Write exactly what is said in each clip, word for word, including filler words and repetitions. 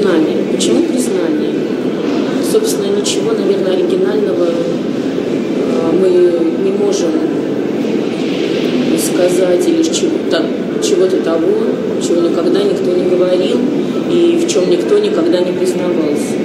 признание. Почему признание? Собственно, ничего, наверное, оригинального мы не можем сказать или чего-то, чего-то того, чего никогда никто не говорил и в чем никто никогда не признавался.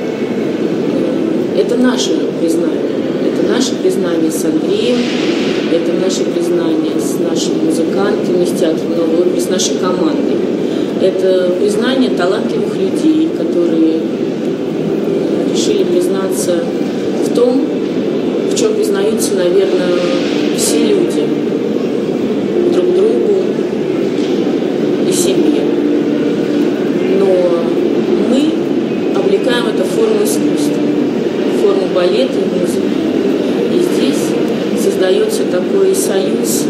Это наше признание. Это наше признание с Андреем, это наше признание с нашими музыкантами, с театром новой оперы, с нашей командой. Это признание талантливых людей, которые решили признаться в том, в чем признаются, наверное, все люди друг другу и себе. Но мы облекаем это в форму искусства, в форму балета и музыки. И здесь создается такой союз,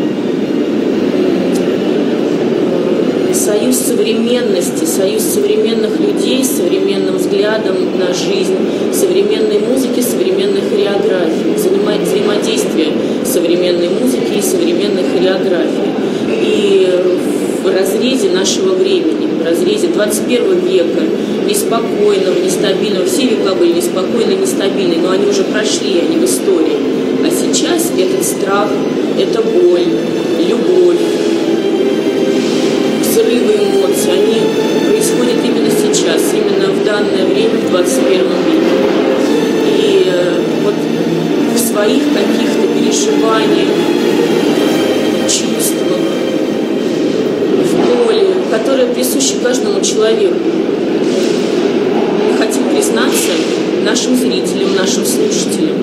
союз современности, союз современных людей с современным взглядом на жизнь, современной музыки, современной хореографии, взаимодействие современной музыки и современной хореографии. И в разрезе нашего времени, в разрезе двадцать первого века, неспокойного, нестабильного, все века были неспокойны, нестабильны, но они уже прошли, они в истории. А сейчас этот страх, это боль, любовь, взрывы эмоций, они происходят именно сейчас, именно в данное время, в двадцать первом веке. И вот в своих каких-то переживаниях, чувствах, в боли, которые присущи каждому человеку, мы хотим признаться нашим зрителям, нашим слушателям.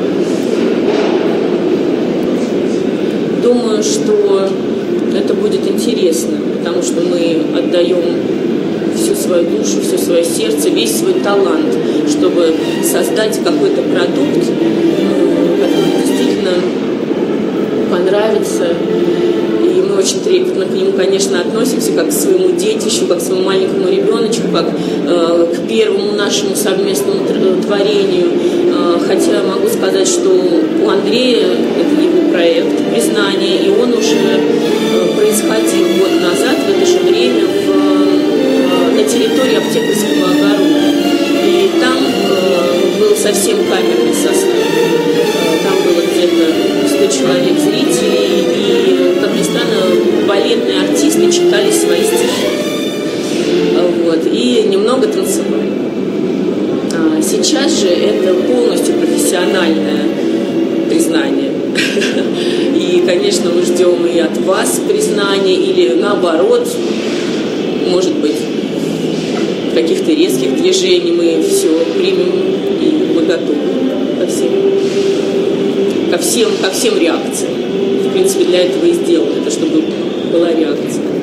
Думаю, что это будет интересно, потому что мы отдаем всю свою душу, все свое сердце, весь свой талант, чтобы создать какой-то продукт, который действительно понравится. И мы очень трепетно к нему, конечно, относимся, как к своему детищу, как к своему маленькому ребеночку, как э, к первому нашему совместному творению. Э, хотя могу сказать, что у Андрея это его проект «Признание», и он уже э, происходил год назад, в это же время, в, э, на территории Аптекарского огорода. И там э, был совсем камерный состав. Э, там было где-то сто человек зрителей, и, как ни странно, балетные артисты читали свои стихи. Вот, и немного танцевали. А сейчас же это полностью профессиональное признание. И, конечно, мы ждем и от вас признания, или наоборот, может быть, каких-то резких движений. Мы все примем, и мы готовы ко всем, ко всем, ко всем реакциям. В принципе, для этого и сделано, это чтобы была реакция.